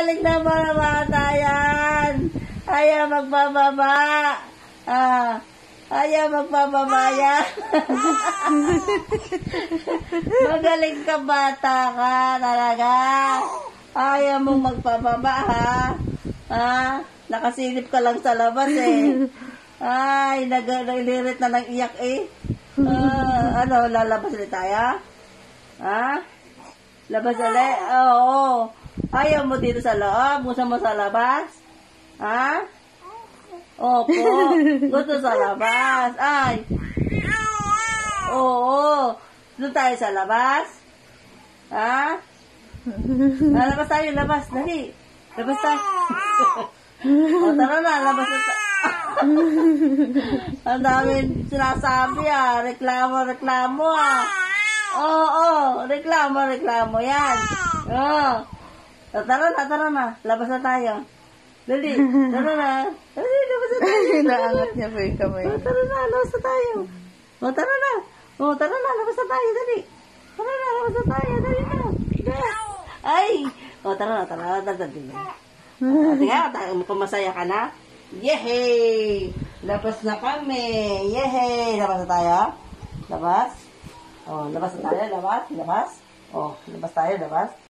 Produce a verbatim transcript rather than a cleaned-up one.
Magaling na mga bata yan. Ayaw magbababa. Ah, ayaw magbababa yan. Magaling ka bata ka talaga. Ayaw mong magpababa ha. Ha? Nakasilip ka lang sa labas eh. Ay, nag-ilirit na nang iyak eh. Uh, ano, lalabas ulit tayo? Ha? Labas ulit? Oo. Ayaw mo dito sa loob? Gusto mo sa labas? Ha? Opo. Gusto sa labas? Ay. Oo. Doon tayo sa labas? Ha? Labas tayo, labas. Dali. Labas tayo. O, tara na, labas na tayo. Ang daming sinasabi ah. Reklamo, reklamo ah. Oo, oh, reklamo, reklamo yan. Oo. Oh. Tara na, tara na. Labas na tayo. Dali, tara na. Dali, labas na tayo. Naangat niya pa yung kamay. O, tara na, labas na tayo. O, tara na. O, tara na, labas na tayo. Dali. Tara na, labas na tayo. Dali na. Ay. O, tara na, tara na. Dali na. Tingnan, pumasaya ka na? Yehey! Labas na kami! Yehey! Labas na tayo? Labas? Oh, labas na tayo? Labas? Labas? Oh, labas tayo? Labas?